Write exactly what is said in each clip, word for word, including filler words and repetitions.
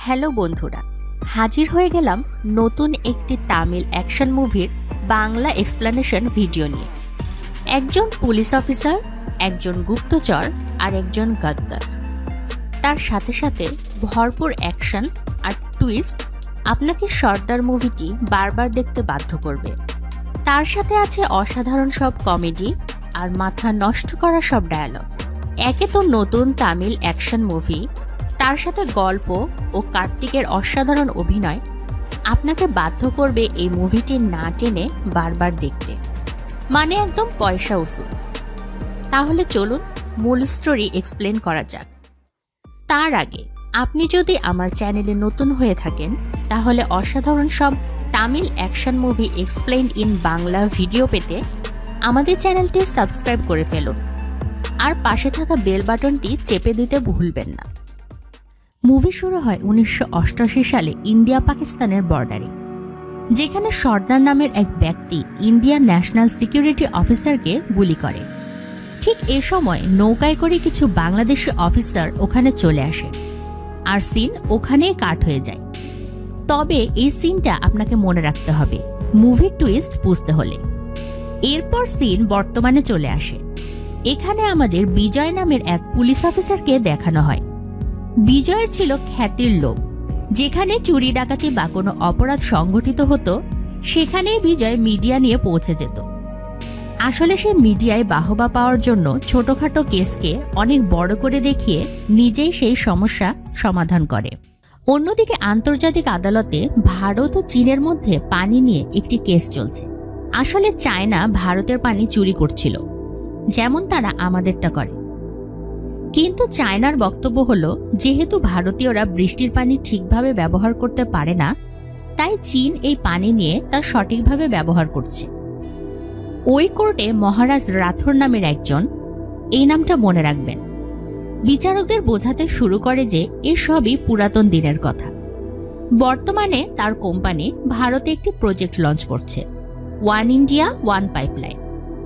Hello বন্ধুরা, হাজির হয়ে গেলাম নতুন একটি তামিল অ্যাকশন মুভির বাংলা এক্সপ্লেনেশন ভিডিও নিয়ে। একজন পুলিশ অফিসার, একজন গুপ্তচর আর একজন গদ্দার, তার সাথে সাথে ভরপুর অ্যাকশন আর টুইস্ট আপনাকে সর্দার মুভিটি বারবার দেখতে বাধ্য করবে। তার সাথে আছে অসাধারণ সব কমেডি আর মাথা নষ্ট করা সব ডায়ালগ। একে তো নতুন তামিল অ্যাকশন মুভি, তার সাথে গল্প ও কার্তিকের অসাধারণ অভিনয় আপনাকে বাধ্য করবে এই মুভিটি না টেনে বারবার দেখতে, মানে একদম পয়সা উসুল। তাহলে চলুন মূল স্টোরি এক্সপ্লেন করা যাক। তার আগে আপনি যদি আমার চ্যানেলে নতুন হয়ে থাকেন তাহলে অসাধারণ সব Tamil action movie explained in Bangla video পেতে আমাদের চ্যানেলটি সাবস্ক্রাইব করে ফেলুন আর পাশে থাকা বেল বাটনটি চেপে দিতে ভুলবেন না। মুভি শুরু হয় উনিশশো অষ্টআশি সালে ইন্ডিয়া পাকিস্তানের বর্ডারে, যেখানে সর্দার নামের এক ব্যক্তি ইন্ডিয়ান ন্যাশনাল সিকিউরিটি অফিসারকে গুলি করে। ঠিক এ সময় নৌকায় করে কিছু বাংলাদেশি অফিসার ওখানে চলে আসে আর সিন ওখানেই কাট হয়ে যায়। তবে এই সিনটা আপনাকে মনে রাখতে হবে মুভির টুইস্ট বুঝতে হলে। এরপর সিন বর্তমানে চলে আসে। এখানে আমাদের বিজয় নামের এক পুলিশ অফিসারকে দেখানো হয়। বিজয়ের ছিল খ্যাতির লোভ। যেখানে চুরি ডাকাতি বা কোনো অপরাধ সংঘটিত হতো সেখানেই বিজয় মিডিয়া নিয়ে পৌঁছে যেত। আসলে সে মিডিয়ায় বাহবা পাওয়ার জন্য ছোটখাটো কেসকে অনেক বড় করে দেখিয়ে নিজেই সেই সমস্যা সমাধান করে। অন্যদিকে আন্তর্জাতিক আদালতে ভারত ও চীনের মধ্যে পানি নিয়ে একটি কেস চলছে। আসলে চায়না ভারতের পানি চুরি করছিল, যেমন তারা আমাদেরটা করে। কিন্তু চায়নার বক্তব্য হলো, যেহেতু ভারতীয়রা বৃষ্টির পানি ঠিকভাবে ব্যবহার করতে পারে না, তাই চীন এই পানি নিয়ে তা সঠিকভাবে ব্যবহার করছে। ওই কোর্টে মহারাজ রাথোর নামের একজন, এই নামটা মনে রাখবেন, বিচারকদের বোঝাতে শুরু করে যে এসবই পুরাতন দিনের কথা। বর্তমানে তার কোম্পানি ভারতে একটি প্রজেক্ট লঞ্চ করছে, ওয়ান ইন্ডিয়া ওয়ান পাইপলাইন।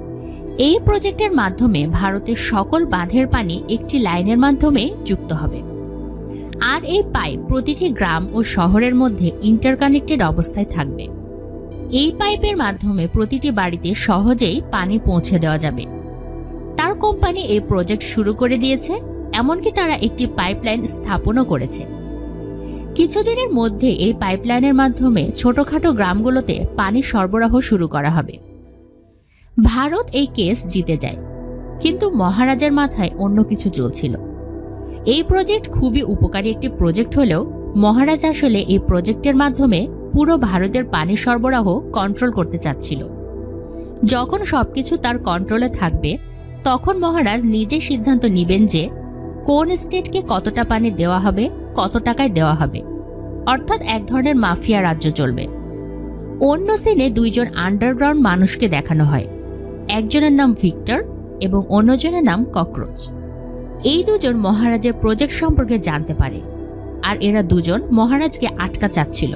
এই প্রজেক্টের মাধ্যমে ভারতের সকল বাঁধের পানি একটি লাইনের মাধ্যমে যুক্ত হবে, আর এই পাইপ প্রতিটি গ্রাম ও শহরের মধ্যে ইন্টারকানেক্টেড অবস্থায় থাকবে। এই পাইপের মাধ্যমে প্রতিটি বাড়িতে সহজেই পানি পৌঁছে দেওয়া যাবে। তার কোম্পানি এই প্রজেক্ট শুরু করে দিয়েছে, এমনকি তারা একটি পাইপলাইন স্থাপনও করেছে। কিছুদিনের মধ্যে এই পাইপলাইনের মাধ্যমে ছোটখাটো গ্রামগুলোতে পানি সরবরাহ শুরু করা হবে। ভারত এই কেস জিতে যায়, কিন্তু মহারাজের মাথায় অন্য কিছু চলছিল। এই প্রজেক্ট খুবই উপকারী একটি প্রজেক্ট হলেও মহারাজ আসলে এই প্রজেক্টের মাধ্যমে পুরো ভারতের পানি সরবরাহ কন্ট্রোল করতে চাচ্ছিল। যখন সবকিছু তার কন্ট্রোলে থাকবে তখন মহারাজ নিজে সিদ্ধান্ত নেবেন যে কোন স্টেটকে কতটা পানি দেওয়া হবে, কত টাকায় দেওয়া হবে। অর্থাৎ এক ধরনের মাফিয়া রাজ্য চলবে। অন্য সিনে দুইজন আন্ডারগ্রাউন্ড মানুষকে দেখানো হয়, একজনের নাম ভিক্টর এবং অন্যজনের নাম ককরোচ। এই দুজন মহারাজের প্রজেক্ট সম্পর্কে জানতে পারে, আর এরা দুজন মহারাজকে আটকা চাচ্ছিল।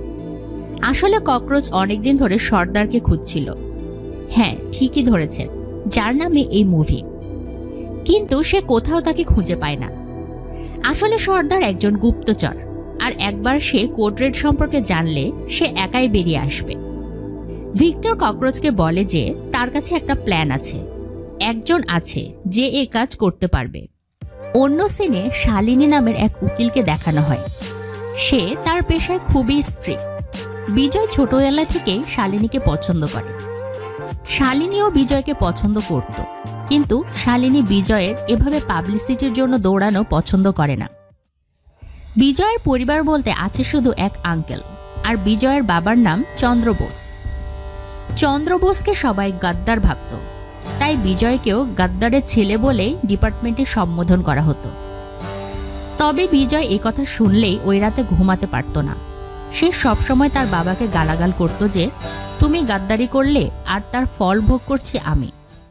আসলে ককরোচ অনেকদিন ধরে সর্দারকে খুঁজছিল। হ্যাঁ, ঠিকই ধরেছেন, যার নামে এই মুভি। কিন্তু সে কোথাও তাকে খুঁজে পায় না। আসলে সর্দার একজন গুপ্তচর, আর একবার সে কোড রেড সম্পর্কে জানলে সে একাই বেরিয়ে আসবে। ভিক্টর ককরোচকে বলে যে তার কাছে একটা প্ল্যান আছে, একজন আছে যে এই কাজ করতে পারবে। অন্য সিনে শালিনী নামের এক উকিলকে দেখানো হয়। সে তার পেশায় খুবই স্ট্রিক্ট। বিজয় ছোটবেলা থেকেই শালিনীকে পছন্দ করে। শালিনীও বিজয়কে পছন্দ করত, কিন্তু শালিনী বিজয়ের এভাবে পাবলিসিটির জন্য দৌড়ানো পছন্দ করে না। বিজয়ের পরিবার বলতে আছে শুধু এক আঙ্কেল, আর বিজয়ের বাবার নাম চন্দ্র বোস। চন্দ্র বোসকে সবাই গাদ্দার ভাবত, তাই বিজয়কেও গাদ্দারের ছেলে বলেই ডিপার্টমেন্টে সম্বোধন করা হতো। তবে বিজয় এই কথা শুনলেই ওই রাতে ঘুমাতে পারত না। সে সবসময় তার বাবাকে গালাগাল করত যে তুমি গাদ্দারি করলে, আর তার ফল ভোগ করছি আমি।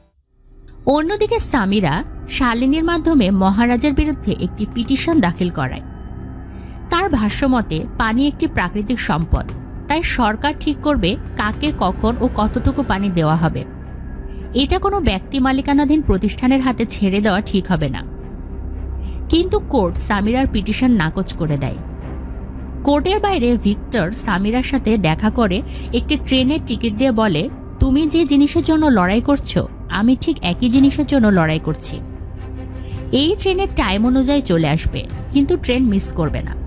অন্যদিকে সামিরা শালিনীর মাধ্যমে মহারাজের বিরুদ্ধে একটি পিটিশন দাখিল করায়। তার ভাষ্যমতে পানি একটি প্রাকৃতিক সম্পদ, তাই সরকার ঠিক করবে কাকে কখন ও কতটুকু পানি দেওয়া হবে। এটা কোনো ব্যক্তি মালিকানাধীন প্রতিষ্ঠানের হাতে ছেড়ে দেওয়া ঠিক হবে না। কিন্তু কোর্ট সামিরার পিটিশন নাকচ করে দেয়। কোর্টের বাইরে ভিক্টর সামিরার সাথে দেখা করে একটি ট্রেনের টিকিট দিয়ে বলে, তুমি যে জিনিসের জন্য লড়াই করছো আমি ঠিক একই জিনিসের জন্য লড়াই করছি। এই ট্রেনের টাইম অনুযায়ী চলে আসবে, কিন্তু ট্রেন মিস করবে না।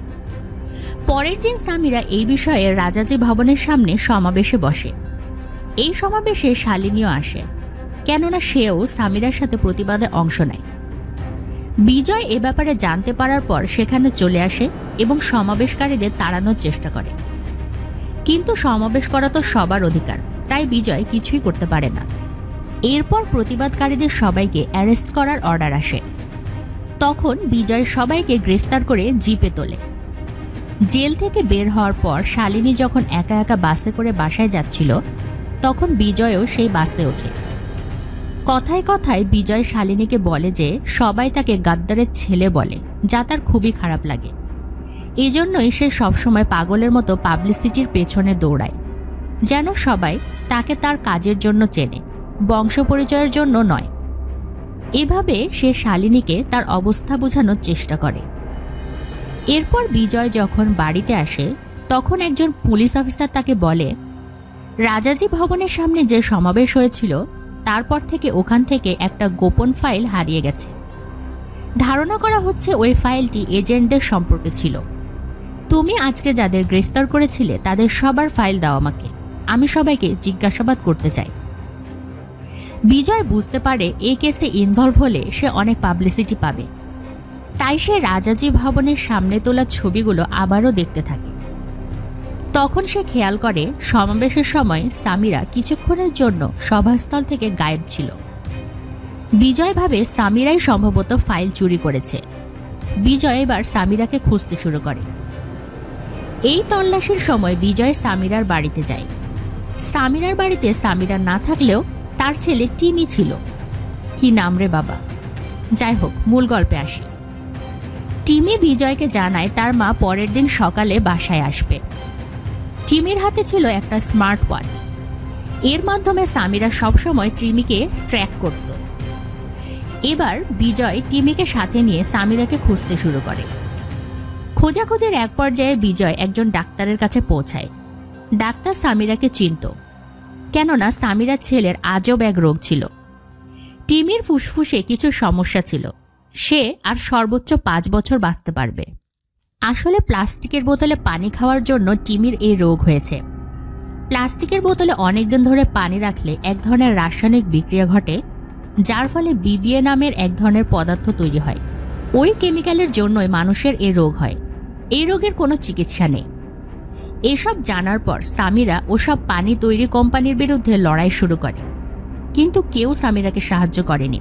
পরের দিন সামিরা এই বিষয়ে রাজাজি ভবনের সামনে সমাবেশে বসে। এই সমাবেশে শালিনীও আসে, কেননা সেও সামিরার সাথে প্রতিবাদে অংশ নেয়। বিজয় এ ব্যাপারে জানতে পারার পর সেখানে চলে আসে এবং সমাবেশকারীদের তাড়ানোর চেষ্টা করে, কিন্তু সমাবেশ করা তো সবার অধিকার, তাই বিজয় কিছুই করতে পারে না। এরপর প্রতিবাদকারীদের সবাইকে অ্যারেস্ট করার অর্ডার আসে। তখন বিজয় সবাইকে গ্রেফতার করে জিপে তোলে। জেল থেকে বের হওয়ার পর শালিনী যখন একা একা বাসে করে বাসায় যাচ্ছিল, তখন বিজয়ও সেই বাসে ওঠে। কথায় কথায় বিজয় শালিনীকে বলে যে সবাই তাকে গাদ্দারের ছেলে বলে, যা তার খুবই খারাপ লাগে। এজন্যই সে সবসময় পাগলের মতো পাবলিসিটির পেছনে দৌড়ায়, যেন সবাই তাকে তার কাজের জন্য চেনে, বংশ পরিচয়ের জন্য নয়। এভাবে সে শালিনীকে তার অবস্থা বোঝানোর চেষ্টা করে। এরপর বিজয় যখন বাড়িতে আসে, তখন একজন পুলিশ অফিসার তাকে বলে, রাজাজি ভবনের সামনে যে সমাবেশ হয়েছিল তারপর থেকে ওখান থেকে একটা গোপন ফাইল হারিয়ে গেছে। ধারণা করা হচ্ছে ওই ফাইলটি এজেন্টদের সম্পর্কে ছিল। তুমি আজকে যাদের গ্রেফতার করেছিলে তাদের সবার ফাইল দাও আমাকে, আমি সবাইকে জিজ্ঞাসাবাদ করতে চাই। বিজয় বুঝতে পারে এই কেসে ইনভলভ হলে সে অনেক পাবলিসিটি পাবে, তাই সে রাজাজি ভবনের সামনে তোলা ছবিগুলো আবারও দেখতে থাকে। তখন সে খেয়াল করে সমাবেশের সময় সামিরা কিছুক্ষণের জন্য সভাস্থল থেকে গায়েব ছিল। বিজয় ভাবে সামিরাই সম্ভবত ফাইল চুরি করেছে। বিজয় এবার সামিরাকে খুঁজতে শুরু করে। এই তল্লাশির সময় বিজয় সামিরার বাড়িতে যায়। সামিরার বাড়িতে সামিরা না থাকলেও তার ছেলে টিমি ছিল। কি নাম রে বাবা! যাই হোক, মূল গল্পে আসি। টিমি বিজয়কে জানায় তার মা পরের দিন সকালে বাসায় আসবে। টিমির হাতে ছিল একটা স্মার্ট ওয়াচ। এর মাধ্যমে সামিরা সবসময় টিমিকে ট্র্যাক করত। এবার বিজয় টিমিকে সাথে নিয়ে সামিরাকে খুঁজতে শুরু করে। খোঁজাখুঁজির এক পর্যায়ে বিজয় একজন ডাক্তারের কাছে পৌঁছায়। ডাক্তার সামিরাকে চিনত, কেননা সামিরার ছেলের আজব এক রোগ ছিল। টিমির ফুসফুসে কিছু সমস্যা ছিল, সে আর সর্বোচ্চ পাঁচ বছর বাঁচতে পারবে। আসলে প্লাস্টিকের বোতলে পানি খাওয়ার জন্য টিমির এই রোগ হয়েছে। প্লাস্টিকের বোতলে অনেকদিন ধরে পানি রাখলে এক ধরনের রাসায়নিক বিক্রিয়া ঘটে, যার ফলে বিবিএ নামের এক ধরনের পদার্থ তৈরি হয়। ওই কেমিক্যালের জন্যই মানুষের এই রোগ হয়। এই রোগের কোনো চিকিৎসা নেই। এসব জানার পর সামিরা ওসব পানি তৈরি কোম্পানির বিরুদ্ধে লড়াই শুরু করে, কিন্তু কেউ সামিরাকে সাহায্য করেনি।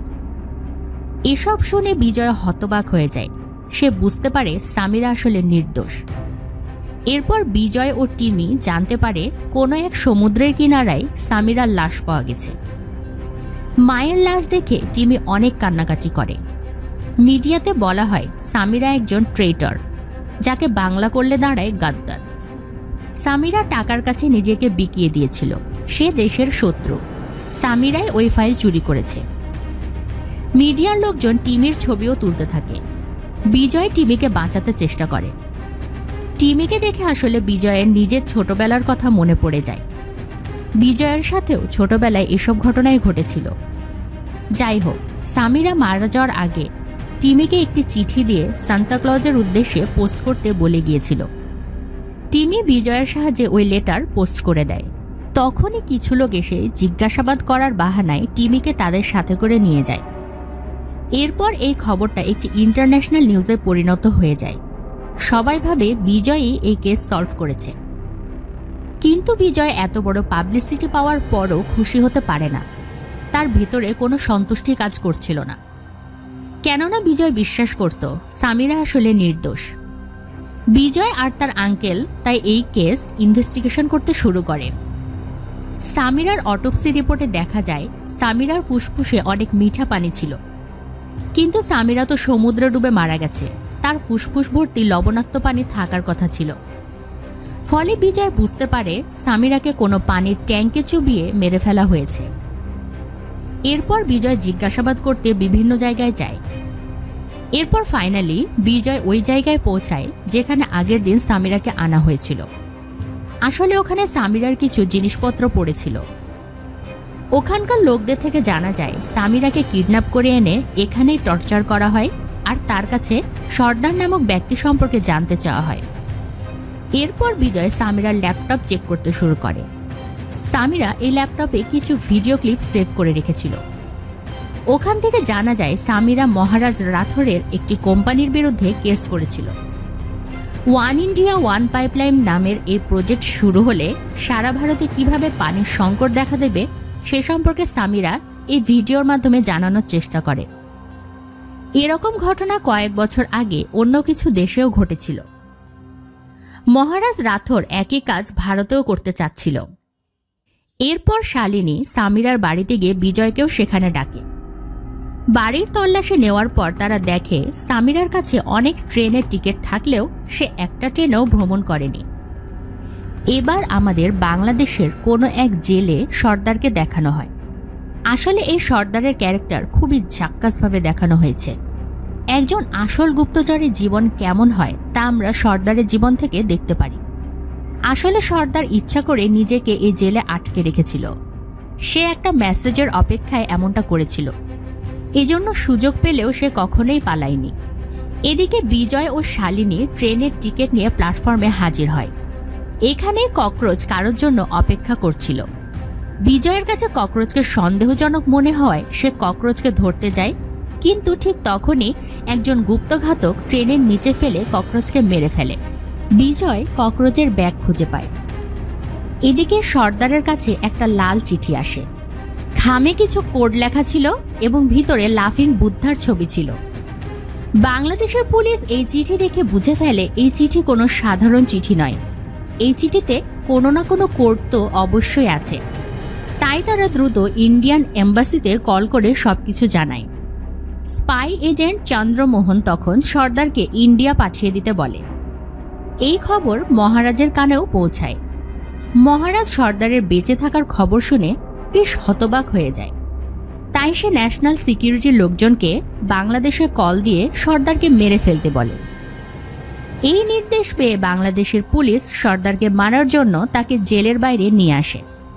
এসব শুনে বিজয় হতবাক হয়ে যায়। সে বুঝতে পারে সামিরা আসলে নির্দোষ। এরপর বিজয় ও টিমি জানতে পারে কোনো এক সমুদ্রের কিনারায় সামিরার লাশ পাওয়া গেছে। মায়ের লাশ দেখে টিমি অনেক কান্নাকাটি করে। মিডিয়াতে বলা হয় সামিরা একজন ট্রেটর, যাকে বাংলা করলে দাঁড়ায় গাদ্দার। সামিরা টাকার কাছে নিজেকে বিকিয়ে দিয়েছিল। সে দেশের শত্রু। সামিরাই ওই ফাইল চুরি করেছে। মিডিয়ার লোকজন টিমির ছবিও তুলতে থাকে। বিজয় টিমিকে বাঁচাতে চেষ্টা করে। টিমিকে দেখে আসলে বিজয়ের নিজের ছোটবেলার কথা মনে পড়ে যায়। বিজয়ের সাথেও ছোটবেলায় এসব ঘটনাই ঘটেছিল। যাই হোক, সামিরা মারা যাওয়ার আগে টিমিকে একটি চিঠি দিয়ে সান্তাক্লজের উদ্দেশ্যে পোস্ট করতে বলে গিয়েছিল। টিমি বিজয়ের সাহায্যে ওই লেটার পোস্ট করে দেয়। তখনই কিছু লোক এসে জিজ্ঞাসাবাদ করার বাহানায় টিমিকে তাদের সাথে করে নিয়ে যায়। এরপর এই খবরটা একটি ইন্টারন্যাশনাল নিউজে পরিণত হয়ে যায়। সবাই ভাবে বিজয়ই এই কেস সলভ করেছে। কিন্তু বিজয় এত বড় পাবলিসিটি পাওয়ার পরও খুশি হতে পারে না। তার ভেতরে কোনো সন্তুষ্টি কাজ করছিল না, কেননা বিজয় বিশ্বাস করত সামিরা আসলে নির্দোষ। বিজয় আর তার আঙ্কেল তাই এই কেস ইনভেস্টিগেশন করতে শুরু করে। সামিরার অটোপসি রিপোর্টে দেখা যায় সামিরার ফুসফুসে অনেক মিঠা পানি ছিল, কিন্তু সামিরা তো সমুদ্রে ডুবে মারা গেছে। তার ফুসফুস ভর্তি লবণাক্ত পানি থাকার কথা ছিল। ফলে বিজয় বুঝতে পারে সামিরাকে কোনো পানির ট্যাঙ্কে চুবিয়ে মেরে ফেলা হয়েছে। এরপর বিজয় জিজ্ঞাসাবাদ করতে বিভিন্ন জায়গায় যায়। এরপর ফাইনালি বিজয় ওই জায়গায় পৌঁছায় যেখানে আগের দিন সামিরাকে আনা হয়েছিল। আসলে ওখানে সামিরার কিছু জিনিসপত্র পড়েছিল। ওখানকার লোকদের থেকে জানা যায় সামিরাকে কিডন্যাপ করে এনে এখানেই টর্চার করা হয় আর তার কাছে সর্দার নামক ব্যক্তি সম্পর্কে জানতে চাওয়া হয়। এরপর বিজয় সামিরার ল্যাপটপ চেক করতে শুরু করে। সামিরা এই ল্যাপটপে কিছু ভিডিও ক্লিপ সেভ করে রেখেছিল। ওখান থেকে জানা যায় সামিরা মহারাজ রাথোরের একটি কোম্পানির বিরুদ্ধে কেস করেছিল। ওয়ান ইন্ডিয়া ওয়ান পাইপলাইন নামের এই প্রজেক্ট শুরু হলে সারা ভারতে কিভাবে পানির সংকট দেখা দেবে সে সম্পর্কে সামিরা এই ভিডিওর মাধ্যমে জানানোর চেষ্টা করে। এরকম ঘটনা কয়েক বছর আগে অন্য কিছু দেশেও ঘটেছিল। মহারাজ রাথোর একই কাজ ভারতেও করতে চাচ্ছিল। এরপর শালিনী সামিরার বাড়িতে গিয়ে বিজয়কেও সেখানে ডাকে। বাড়ির তল্লাশি নেওয়ার পর তারা দেখে সামিরার কাছে অনেক ট্রেনের টিকিট থাকলেও সে একটা ট্রেনেও ভ্রমণ করেনি। এবার আমাদের বাংলাদেশের কোনো এক জেলে সর্দারকে দেখানো হয়। আসলে এই সর্দারের ক্যারেক্টার খুবই ঝাক্কাসভাবে দেখানো হয়েছে। একজন আসল গুপ্তচরের জীবন কেমন হয় তা আমরা সর্দারের জীবন থেকে দেখতে পারি। আসলে সর্দার ইচ্ছা করে নিজেকে এই জেলে আটকে রেখেছিল। সে একটা মেসেজের অপেক্ষায় এমনটা করেছিল। এজন্য সুযোগ পেলেও সে কখনোই পালায়নি। এদিকে বিজয় ও শালিনী ট্রেনের টিকিট নিয়ে প্ল্যাটফর্মে হাজির হয়। এখানে ককরোচ কারোর জন্য অপেক্ষা করছিল। বিজয়ের কাছে ককরোচকে সন্দেহজনক মনে হওয়ায় সে ককরোচকে ধরতে যায়, কিন্তু ঠিক তখনই একজন গুপ্তঘাতক ট্রেনের নিচে ফেলে ককরোচকে মেরে ফেলে। বিজয় ককরোচের ব্যাগ খুঁজে পায়। এদিকে সর্দারের কাছে একটা লাল চিঠি আসে। খামে কিছু কোড লেখা ছিল এবং ভিতরে লাফিং বুদ্ধার ছবি ছিল। বাংলাদেশের পুলিশ এই চিঠি দেখে বুঝে ফেলে এই চিঠি কোনো সাধারণ চিঠি নয়। এই চিঠিতে কোনো না কোনো কোড তো অবশ্যই আছে। তাই তারা দ্রুত ইন্ডিয়ান এম্বাসিতে কল করে সবকিছু জানায়। স্পাই এজেন্ট চন্দ্রমোহন তখন সর্দারকে ইন্ডিয়া পাঠিয়ে দিতে বলে। এই খবর মহারাজের কানেও পৌঁছায়। মহারাজ সর্দারের বেঁচে থাকার খবর শুনে বেশ হতবাক হয়ে যায়। তাই সে ন্যাশনাল সিকিউরিটির লোকজনকে বাংলাদেশে কল দিয়ে সর্দারকে মেরে ফেলতে বলে। এই নির্দেশ পেয়ে বাংলাদেশের পুলিশ সর্দারকে মারার জন্য তাকে জেলের বাইরে নিয়ে আসে।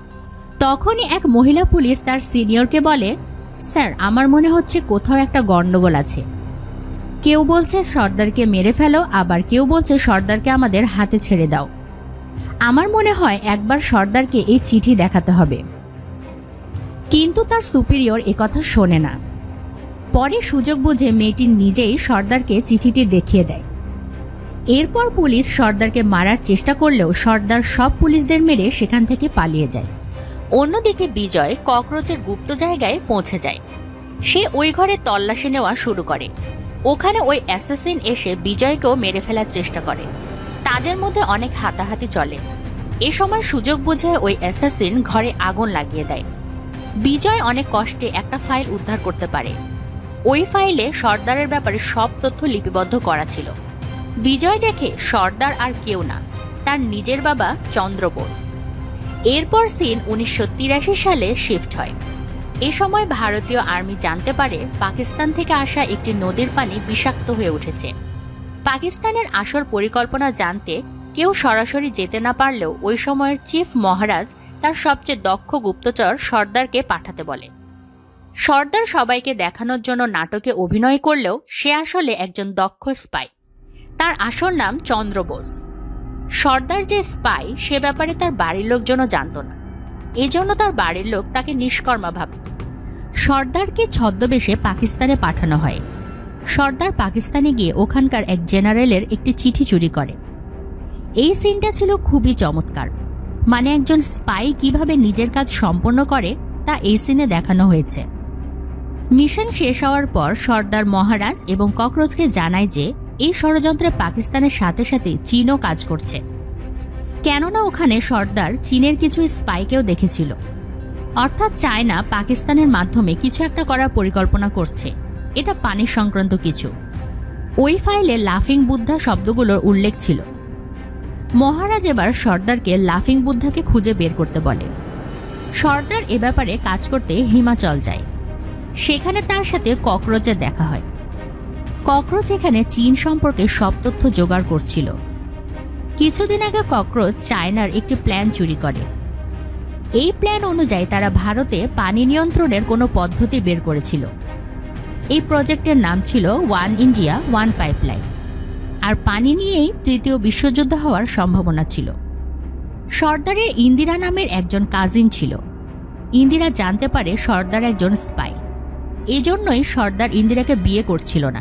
তখনই এক মহিলা পুলিশ তার সিনিয়রকে বলে, স্যার, আমার মনে হচ্ছে কোথাও একটা গন্ডগোল আছে। কেউ বলছে সর্দারকে মেরে ফেলো, আবার কেউ বলছে সর্দারকে আমাদের হাতে ছেড়ে দাও। আমার মনে হয় একবার সর্দারকে এই চিঠি দেখাতে হবে। কিন্তু তার সুপিরিয়র একথা শোনে না। পরে সুযোগ বুঝে মেয়েটি নিজেই সর্দারকে চিঠিটি দেখিয়ে দেয়। এরপর পুলিশ সর্দারকে মারার চেষ্টা করলেও সর্দার সব পুলিশদের মেরে সেখান থেকে পালিয়ে যায়। অন্যদিকে বিজয় ককরোচের গুপ্ত জায়গায় পৌঁছে যায়। সে ওই ঘরে তল্লাশি নেওয়া শুরু করে। ওখানে ওই অ্যাসাসিন এসে বিজয়কেও মেরে ফেলার চেষ্টা করে। তাদের মধ্যে অনেক হাতাহাতি চলে। এ সময় সুযোগ বুঝে ওই অ্যাসাসিন ঘরে আগুন লাগিয়ে দেয়। বিজয় অনেক কষ্টে একটা ফাইল উদ্ধার করতে পারে। ওই ফাইলে সর্দারের ব্যাপারে সব তথ্য লিপিবদ্ধ করা ছিল। বিজয় দেখে সর্দার আর কেউ না, তার নিজের বাবা চন্দ্র বোস। এরপর সিন উনিশশো তিরাশি সালে শিফট হয়। এ সময় ভারতীয় আর্মি জানতে পারে পাকিস্তান থেকে আসা একটি নদীর পানি বিষাক্ত হয়ে উঠেছে। পাকিস্তানের আসল পরিকল্পনা জানতে কেউ সরাসরি যেতে না পারলেও ওই সময়ের চিফ মহারাজ তার সবচেয়ে দক্ষ গুপ্তচর সর্দারকে পাঠাতে বলে। সর্দার সবাইকে দেখানোর জন্য নাটকে অভিনয় করলেও সে আসলে একজন দক্ষ স্পাই। তার আসল নাম চন্দ্র বোস। সর্দার যে স্পাই সে ব্যাপারে তার বাড়ির লোকজনও জানত না। এজন্য তার বাড়ির লোক তাকে নিষ্কর্মা ভাবত। সর্দারকে ছদ্মবেশে পাকিস্তানে পাঠানো হয়। সর্দার পাকিস্তানে গিয়ে ওখানকার এক জেনারেলের একটি চিঠি চুরি করে। এই সিনটা ছিল খুবই চমৎকার। মানে একজন স্পাই কিভাবে নিজের কাজ সম্পন্ন করে তা এই সিনে দেখানো হয়েছে। মিশন শেষ হওয়ার পর সর্দার মহারাজ এবং ককরোচকে জানায় যে এই ষড়যন্ত্রে পাকিস্তানের সাথে সাথে চীনও কাজ করছে। কেননা ওখানে সর্দার চীনের কিছু স্পাইকেও দেখেছিল। অর্থাৎ চায়না পাকিস্তানের মাধ্যমে কিছু একটা করার পরিকল্পনা করছে। এটা পানি সংক্রান্ত কিছু। ওই ফাইলে লাফিং বুদ্ধা শব্দগুলোর উল্লেখ ছিল। মহারাজ এবার সর্দারকে লাফিং বুদ্ধাকে খুঁজে বের করতে বলে। সর্দার এ ব্যাপারে কাজ করতে হিমাচল যায়। সেখানে তার সাথে ককরোচের দেখা হয়। ককরোচ এখানে চীন সম্পর্কে সব তথ্য জোগাড় করছিল। কিছুদিন আগে ককরোচ চায়নার একটি প্ল্যান চুরি করে। এই প্ল্যান অনুযায়ী তারা ভারতে পানি নিয়ন্ত্রণের কোনো পদ্ধতি বের করেছিল। এই প্রজেক্টের নাম ছিল ওয়ান ইন্ডিয়া ওয়ান পাইপলাইন, আর পানি নিয়েই তৃতীয় বিশ্বযুদ্ধ হওয়ার সম্ভাবনা ছিল। সর্দারের ইন্দিরা নামের একজন কাজিন ছিল। ইন্দিরা জানতে পারে সর্দার একজন স্পাই, এজন্যই সর্দার ইন্দিরাকে বিয়ে করছিল না।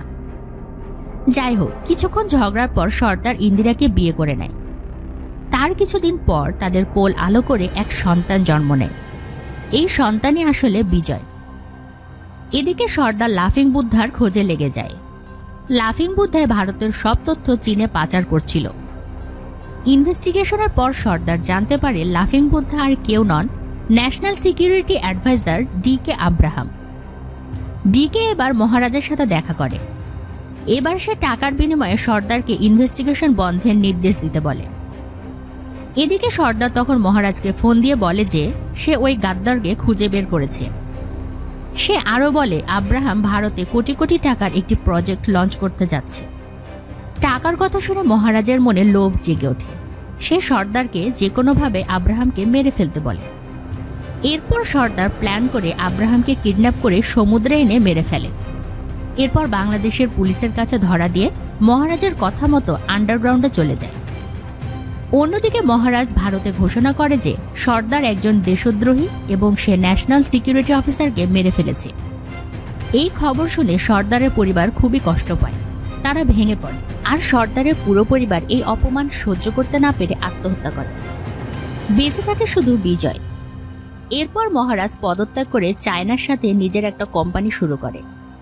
যাই হোক, কিছুক্ষণ ঝগড়ার পর সর্দার ইন্দিরাকে বিয়ে করে নেয়। তার কিছুদিন পর তাদের কোল আলো করে এক সন্তান জন্ম নেয়। এই সন্তানই আসলে বিজয়। এদিকে সর্দার লাফিং বুদ্ধার খোঁজে লেগে যায়। লাফিং বুদ্ধায় ভারতের সব তথ্য চীনে পাচার করছিল। ইনভেস্টিগেশনের পর সর্দার জানতে পারে লাফিং বুদ্ধা আর কেউ নন, national security advisor D K Abraham. D K এবার মহারাজের সাথে দেখা করে। এবার সে টাকার বিনিময়ে সর্দারকে ইনভেস্টিগেশন বন্ধের নির্দেশ দিতে বলে। এদিকে সর্দার তখন মহারাজকে ফোন দিয়ে বলে যে সে ওই গাদ্দারকে খুঁজে বের করেছে। সে আরও বলে আব্রাহাম ভারতে কোটি কোটি টাকার একটি প্রজেক্ট লঞ্চ করতে যাচ্ছে। টাকার কথা শুনে মহারাজের মনে লোভ জেগে ওঠে। সে সর্দারকে যে কোনোভাবে আব্রাহামকে মেরে ফেলতে বলে। এরপর সর্দার প্ল্যান করে আব্রাহামকে কিডন্যাপ করে সমুদ্রে এনে মেরে ফেলে। এরপর বাংলাদেশের পুলিশের কাছে ধরা দিয়ে মহারাজের কথা মতো আন্ডারগ্রাউন্ডে চলে যায়। অন্যদিকে মহারাজ ভারতে ঘোষণা করে যে সর্দার একজন দেশদ্রোহী এবং সে ন্যাশনাল সিকিউরিটি অফিসারকে মেরে ফেলেছে। এই খবর শুনে সর্দারের পরিবার খুবই কষ্ট পায়। তারা ভেঙে পড়ে, আর সর্দারের পুরো পরিবার এই অপমান সহ্য করতে না পেরে আত্মহত্যা করে। বেঁচে থাকে শুধু বিজয়। এরপর মহারাজ পদত্যাগ করে চায়নার সাথে নিজের একটা কোম্পানি শুরু করে।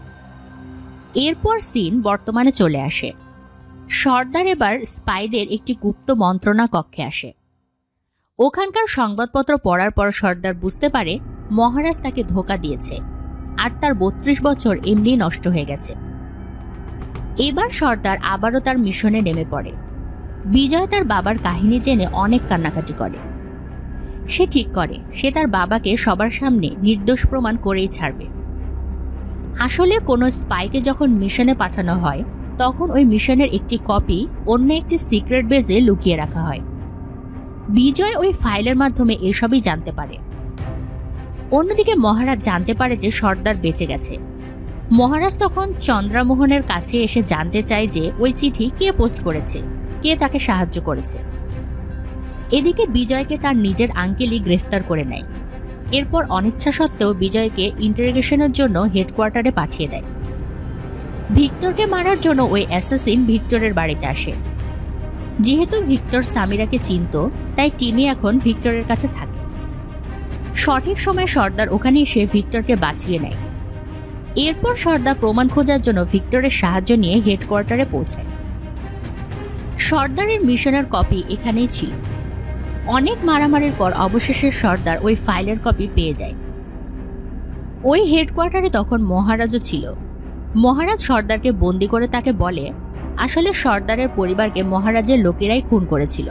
এরপর সিন বর্তমানে চলে আসে। সর্দার এবার স্পাইদের একটি গুপ্ত মন্ত্রণা কক্ষে আসে। ওখানকার সংবাদপত্র পড়ার পর সর্দার বুঝতে পারে মহারাজ তাকে ধোঁকা দিয়েছে, আর তার বত্রিশ বছর এমনি নষ্ট হয়ে গেছে। এবার সর্দার আবারও তার মিশনে নেমে পড়ে। বিজয় তার বাবার কাহিনী জেনে অনেক কান্নাকাটি করে। সে ঠিক করে সে তার বাবাকে সবার সামনে নির্দোষ প্রমাণ করেই ছাড়বে। আসলে কোনো স্পাইকে যখন মিশনে পাঠানো হয় তখন ওই মিশনের একটি কপি অন্য একটি সিক্রেট বেজে লুকিয়ে রাখা হয়। বিজয় ওই ফাইলের মাধ্যমে এসবই জানতে পারে। অন্যদিকে মহারাজ জানতে পারে যে সর্দার বেঁচে গেছে। মহারাজ তখন চন্দ্রমোহনের কাছে এসে জানতে চায় যে ওই চিঠি কে পোস্ট করেছে, কে তাকে সাহায্য করেছে। এদিকে বিজয়কে তার নিজের আঙ্কেলই গ্রেফতার করে নেয়। এরপর অনিচ্ছা সত্ত্বেও বিজয়কে ইন্টারোগেশনের জন্য হেডকোয়ার্টারে পাঠিয়ে দেয়। ভিক্টরকে মারার জন্য ওই অ্যাসাসিন ভিক্টরের বাড়িতে আসে। যেহেতু ভিক্টর সামিরাকে চিনত, তাই টিমি এখন ভিক্টরের কাছে থাকে। সঠিক সময়ে সর্দার ওখানে এসে ভিক্টরকে বাঁচিয়ে নেয়। এরপর সর্দার প্রমাণ খোঁজার জন্য ভিক্টরের সাহায্য নিয়ে হেডকোয়ার্টারে পৌঁছায়। সর্দারের মিশনের কপি এখানেই ছিল। অনেক মারামারির পর অবশেষে সর্দার ওই ফাইলের কপি পেয়ে যায়। ওই হেডকোয়ার্টারে তখন মহারাজও ছিল। মহারাজ সর্দারকে বন্দি করে তাকে বলে আসলে সর্দারের পরিবারকে মহারাজের লোকেরাই খুন করেছিল।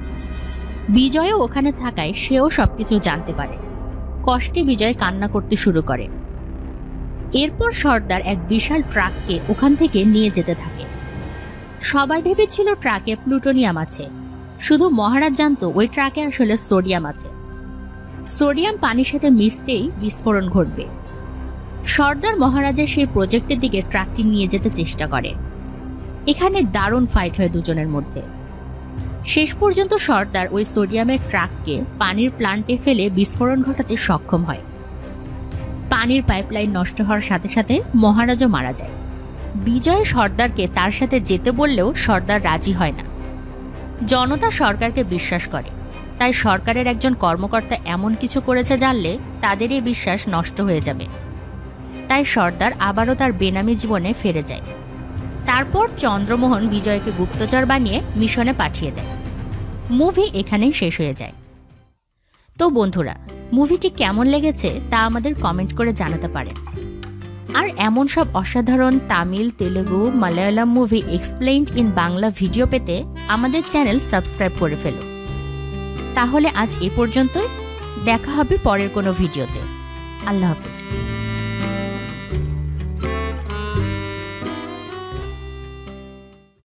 বিজয়ও ওখানে থাকায় সেও সবকিছু জানতে পারে। কষ্টে বিজয় কান্না করতে শুরু করে। এরপর সর্দার এক বিশাল ট্রাককে ওখান থেকে নিয়ে যেতে থাকে। সবাই ভেবেছিল ট্রাকে প্লুটোনিয়াম আছে, শুধু মহারাজ জানতো ওই ট্রাকে আসলে সোডিয়াম আছে। সোডিয়াম পানির সাথে মিশতেই বিস্ফোরণ ঘটবে। সর্দার মহারাজের সেই প্রজেক্টের দিকে ট্রাকটি নিয়ে যেতে চেষ্টা করে। এখানে দারুণ ফাইট হয় দুজনের মধ্যে। শেষ পর্যন্ত সর্দার ওই সোডিয়ামের ট্রাককে পানির প্লান্টে ফেলে বিস্ফোরণ ঘটাতে সক্ষম হয়। পানির পাইপলাইন নষ্ট হওয়ার সাথে সাথে মহারাজও মারা যায়। বিজয় সর্দারকে তার সাথে যেতে বললেও সর্দার রাজি হয় না। জনতা সরকারকে বিশ্বাস করে, তাই সরকারের একজন কর্মকর্তা এমন কিছু করেছে জানলে তাদের এই বিশ্বাস নষ্ট হয়ে যাবে। তাই সর্দার আবারও তার বেনামি জীবনে ফিরে যায়। তারপর চন্দ্রমোহন বিজয়কে গুপ্তচর বানিয়ে মিশনে পাঠিয়ে দেয়। মুভি এখানেই শেষ হয়ে যায়। তো বন্ধুরা, মুভিটি কেমন লেগেছে তা আমাদের কমেন্ট করে জানাতে পারেন। আর এমন সব অসাধারণ Tamil, Telugu, Malayalam movie explained in Bangla video পেতে আমাদের চ্যানেল সাবস্ক্রাইব করে ফেলো। তাহলে আজ এ পর্যন্তই, দেখা হবে পরের কোনো ভিডিওতে। আল্লাহ হাফিজ।